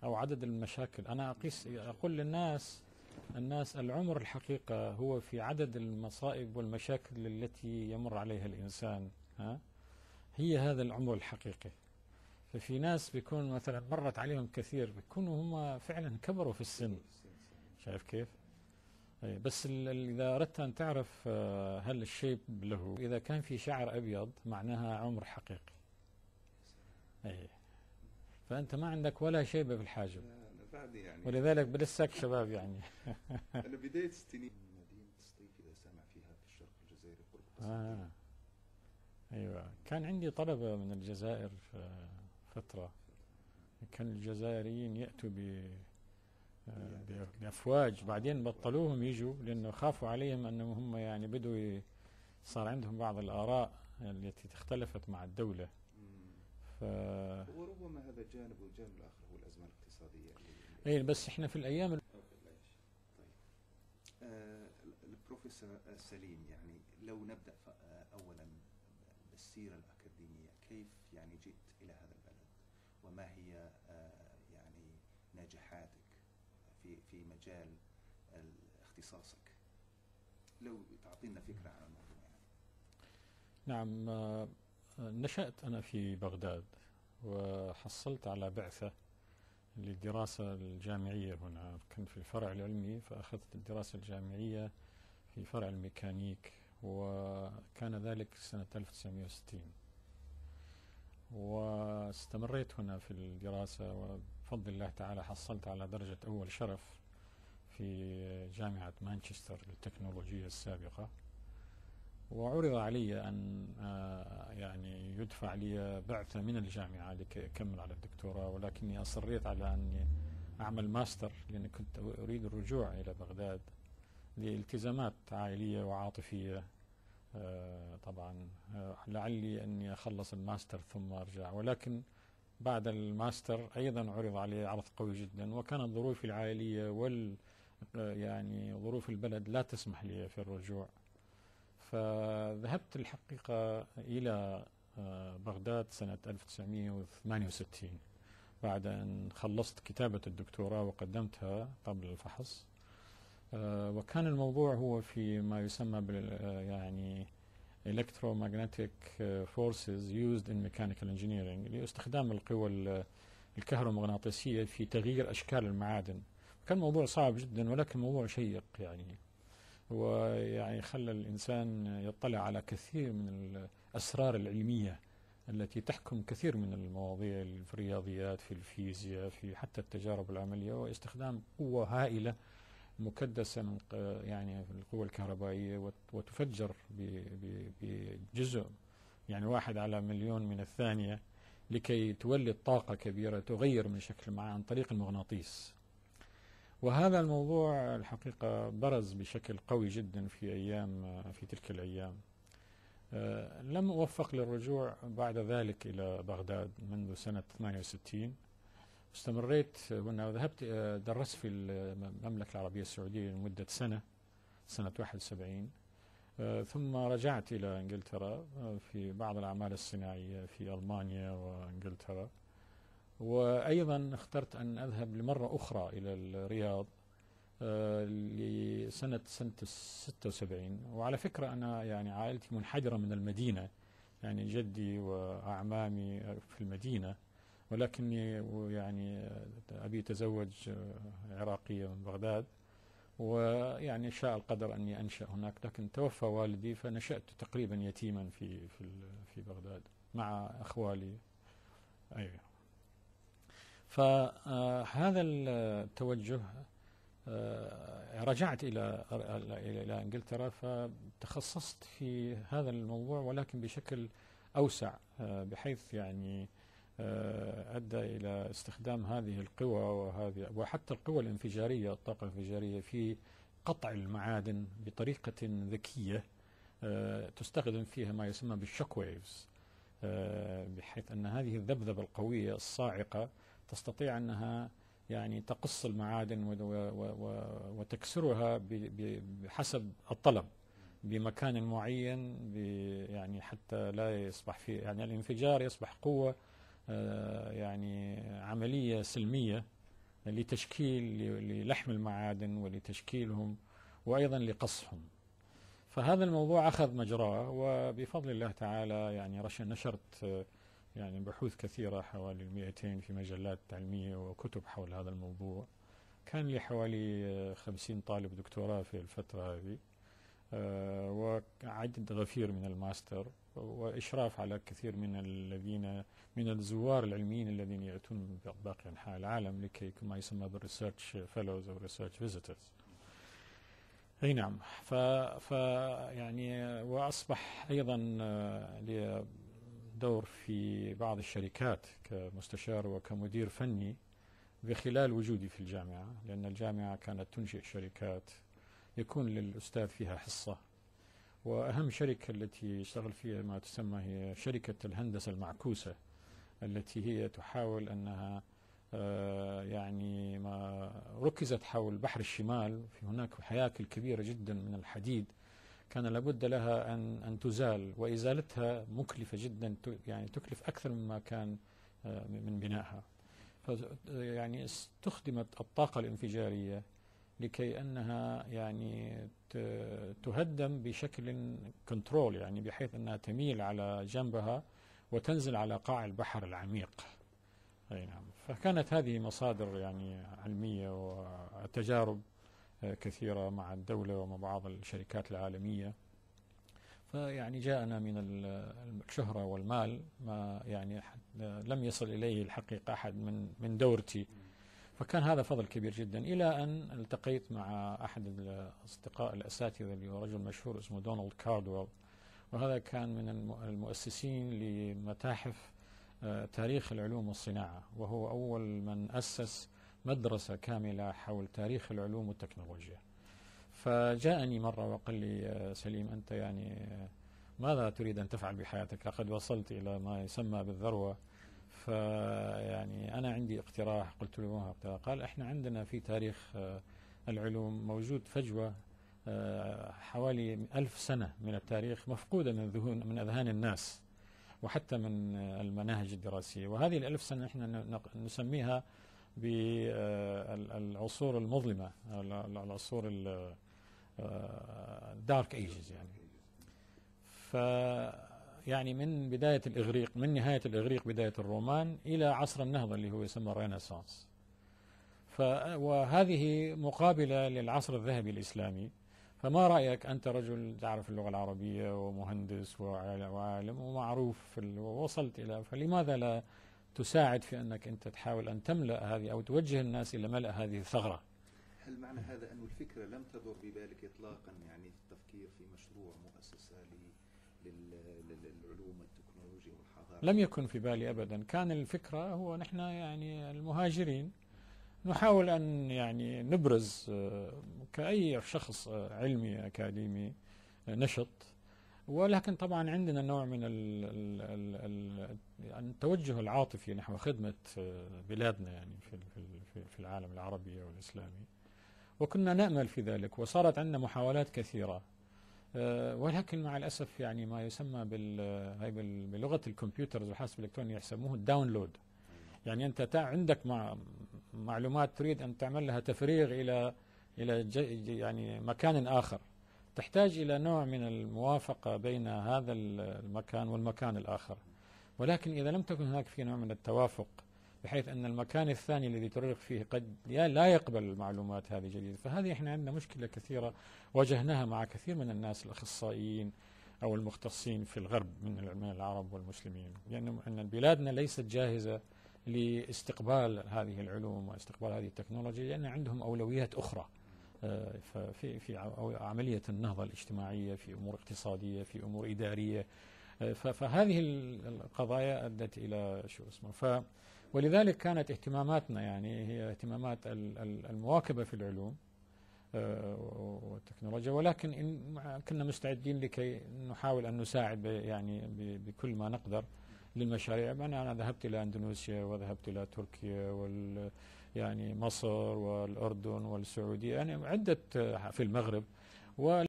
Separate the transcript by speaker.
Speaker 1: أو عدد المشاكل. أنا أقول للناس العمر الحقيقة هو في عدد المصائب والمشاكل التي يمر عليها الإنسان، هي هذا العمر الحقيقي. ففي ناس بيكون مثلا مرت عليهم كثير، بيكونوا هم فعلا كبروا في السن، شايف كيف؟ بس إذا أردت أن تعرف هل الشيب له، إذا كان في شعر أبيض معناها عمر حقيقي. فأنت ما عندك ولا شيبة في الحاجب، يعني ولذلك بلسك شباب يعني.
Speaker 2: أنا بداية الستينات مدينة الصيف إذا سمع فيها في الشرق الجزائري قرب
Speaker 1: أيوة، كان عندي طلبة من الجزائر فترة، كان الجزائريين يأتوا بأفواج، بعدين بطلوهم يجوا لأنه خافوا عليهم أنهم هم يعني بدوا صار عندهم بعض الآراء التي اختلفت مع الدولة.
Speaker 2: وربما هذا جانب، والجانب الآخر هو الأزمة الاقتصادية.
Speaker 1: أي بس إحنا في الأيام
Speaker 2: طيب البروفيسور سليم، يعني لو نبدأ أولا بالسيرة الأكاديمية، كيف يعني جئت إلى هذا البلد، وما هي يعني نجاحاتك في مجال اختصاصك؟ لو تعطينا فكرة عن الموضوع يعني.
Speaker 1: نعم، نشأت أنا في بغداد، وحصلت على بعثة للدراسة الجامعية هنا، كنت في الفرع العلمي، فأخذت الدراسة الجامعية في فرع الميكانيك، وكان ذلك سنة 1960. واستمريت هنا في الدراسة، وبفضل الله تعالى حصلت على درجة أول شرف في جامعة مانشستر للتكنولوجيا السابقة، وعرض علي أن يعني يدفع لي بعثة من الجامعة لكي أكمل على الدكتوراه، ولكني أصريت على أني أعمل ماستر، لأني كنت أريد الرجوع إلى بغداد لالتزامات عائلية وعاطفية. طبعا لعلي أني أخلص الماستر ثم أرجع، ولكن بعد الماستر أيضا عرض علي عرض قوي جدا، وكانت ظروفي العائلية يعني ظروف البلد لا تسمح لي في الرجوع. فذهبت الحقيقة إلى بغداد سنة 1968 بعد أن خلصت كتابة الدكتوراه وقدمتها قبل الفحص. وكان الموضوع هو في ما يسمى يعني electromagnetic forces used in mechanical engineering، لاستخدام القوى الكهرومغناطيسية في تغيير أشكال المعادن. كان موضوع صعب جدا، ولكن موضوع شيق يعني، ويعني خلى الإنسان يطلع على كثير من الأسرار العلمية التي تحكم كثير من المواضيع في الرياضيات، في الفيزياء، في حتى التجارب العملية، واستخدام قوة هائلة مكدسة من يعني القوة الكهربائية، وتفجر بجزء يعني 1 على مليون من الثانية، لكي تولد طاقة كبيرة تغير من شكل عن طريق المغناطيس. وهذا الموضوع الحقيقة برز بشكل قوي جدا في تلك الأيام. لم أوفق للرجوع بعد ذلك إلى بغداد منذ سنة 68. استمريت هنا، وذهبت درست في المملكة العربية السعودية لمدة سنة 71. ثم رجعت إلى إنجلترا في بعض الأعمال الصناعية في ألمانيا وإنجلترا. وأيضا اخترت أن أذهب لمرة أخرى إلى الرياض لسنة 76. وعلى فكرة أنا يعني عائلتي منحدرة من المدينة، يعني جدي وأعمامي في المدينة، ولكني يعني أبي تزوج عراقية من بغداد، ويعني شاء القدر أني أنشأ هناك، لكن توفى والدي فنشأت تقريبا يتيما في بغداد مع أخوالي. أيوة. فهذا التوجه، رجعت إلى إنجلترا، فتخصصت في هذا الموضوع ولكن بشكل أوسع، بحيث يعني أدى إلى استخدام هذه القوى وحتى القوى الانفجارية، الطاقة الانفجارية، في قطع المعادن بطريقة ذكية تستخدم فيها ما يسمى بالشوك ويفز، بحيث أن هذه الذبذبة القوية الصاعقة تستطيع أنها يعني تقص المعادن وتكسرها بحسب الطلب بمكان معين، يعني حتى لا يصبح فيه يعني الانفجار يصبح قوة يعني عملية سلمية للحم المعادن ولتشكيلهم وأيضا لقصهم. فهذا الموضوع أخذ مجراه، وبفضل الله تعالى يعني نشرت يعني بحوث كثيرة حوالي 200 في مجلات علمية وكتب حول هذا الموضوع. كان لي حوالي 50 طالب دكتوراه في الفترة هذه، وعدد غفير من الماستر، وإشراف على كثير من الزوار العلميين الذين يأتون من باقي أنحاء العالم لكي ما يسمى بالريسيرش فيلوز أو ريسيرش فيزيتورز. أي نعم. يعني وأصبح أيضا لي دور في بعض الشركات كمستشار وكمدير فني بخلال وجودي في الجامعة، لأن الجامعة كانت تنشئ شركات يكون للأستاذ فيها حصة. وأهم شركة التي اشتغل فيها ما تسمى هي شركة الهندسة المعكوسة، التي هي تحاول أنها يعني ما ركزت حول بحر الشمال. في هناك هياكل كبيرة جدا من الحديد كان لابد لها أن تزال، وإزالتها مكلفة جدا، يعني تكلف أكثر مما كان من بنائها. يعني استخدمت الطاقة الانفجارية لكي أنها يعني تهدم بشكل كنترول، يعني بحيث أنها تميل على جنبها وتنزل على قاع البحر العميق. أي نعم. فكانت هذه مصادر يعني علمية وتجارب كثيرة مع الدولة ومع بعض الشركات العالمية. فيعني جاءنا من الشهرة والمال ما يعني لم يصل إليه الحقيقة أحد من دورتي. فكان هذا فضل كبير جدا، إلى أن التقيت مع أحد الأصدقاء الأساتذة اللي هو رجل مشهور اسمه دونالد كاردويل، وهذا كان من المؤسسين لمتاحف تاريخ العلوم والصناعة، وهو أول من أسس مدرسة كاملة حول تاريخ العلوم والتكنولوجيا. فجاءني مرة وقال لي سليم، أنت يعني ماذا تريد أن تفعل بحياتك؟ لقد وصلت إلى ما يسمى بالذروة. فيعني أنا عندي اقتراح. قلت له ما اقتراح؟ قال إحنا عندنا في تاريخ العلوم موجود فجوة حوالي 1000 سنة من التاريخ مفقودة من أذهان الناس وحتى من المناهج الدراسية، وهذه ال1000 سنة احنا نسميها بالعصور المظلمة، العصور الدارك ايجز يعني. يعني من بداية الإغريق، من نهاية الإغريق بداية الرومان إلى عصر النهضة اللي هو يسمى الرينيسانس. وهذه مقابلة للعصر الذهبي الإسلامي. فما رأيك أنت رجل تعرف اللغة العربية ومهندس وعالم ومعروف ووصلت إلى، فلماذا لا تساعد في أنك أنت تحاول أن تملأ هذه أو توجه الناس إلى ملء هذه الثغرة؟
Speaker 2: هل معنى هذا أن الفكرة لم تدر ببالك إطلاقا، يعني التفكير في مشروع مؤسسة للعلوم والتكنولوجيا والحضارة؟
Speaker 1: لم يكن في بالي أبدا. كان الفكرة هو نحن يعني المهاجرين نحاول أن يعني نبرز كأي شخص علمي أكاديمي نشط، ولكن طبعا عندنا نوع من التوجه العاطفي نحو خدمة بلادنا يعني في العالم العربي والإسلامي، وكنا نأمل في ذلك، وصارت عندنا محاولات كثيرة. ولكن مع الأسف يعني ما يسمى بلغة الكمبيوترز والحاسب الإلكتروني يسموه الداونلود. يعني أنت عندك معلومات تريد أن تعمل لها تفريغ إلى يعني مكان آخر، تحتاج إلى نوع من الموافقة بين هذا المكان والمكان الآخر. ولكن إذا لم تكن هناك في نوع من التوافق بحيث أن المكان الثاني الذي ترغب فيه قد لا يقبل المعلومات هذه جديدة. فهذه إحنا عندنا مشكلة كثيرة واجهناها مع كثير من الناس الأخصائيين أو المختصين في الغرب من العرب والمسلمين، لأن يعني بلادنا ليست جاهزة لاستقبال هذه العلوم واستقبال هذه التكنولوجيا، لأن عندهم أولويات أخرى في عملية النهضة الاجتماعية، في أمور اقتصادية، في أمور إدارية. فهذه القضايا أدت إلى شو اسمه. ولذلك كانت اهتماماتنا يعني هي اهتمامات المواكبة في العلوم والتكنولوجيا، ولكن كنا مستعدين لكي نحاول أن نساعد يعني بكل ما نقدر للمشاريع. أنا ذهبت إلى أندونيسيا وذهبت إلى تركيا يعني مصر والأردن والسعودية، يعني عدة في المغرب.